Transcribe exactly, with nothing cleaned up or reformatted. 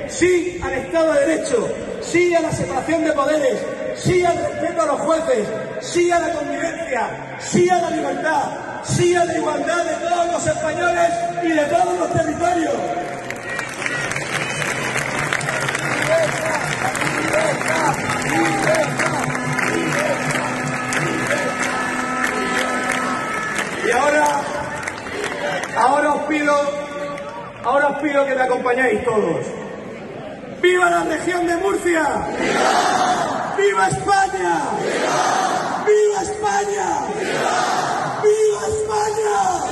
sí al Estado de Derecho, sí a la separación de poderes, sí al respeto a los jueces, sí a la convivencia, sí a la libertad, sí a la igualdad de todos los españoles y de todos los territorios. Y ahora, ahora os pido, ahora os pido que me acompañéis todos. ¡Viva la región de Murcia! ¡Viva! ¡Viva España! ¡Viva! ¡Viva España! ¡Viva! ¡Viva España!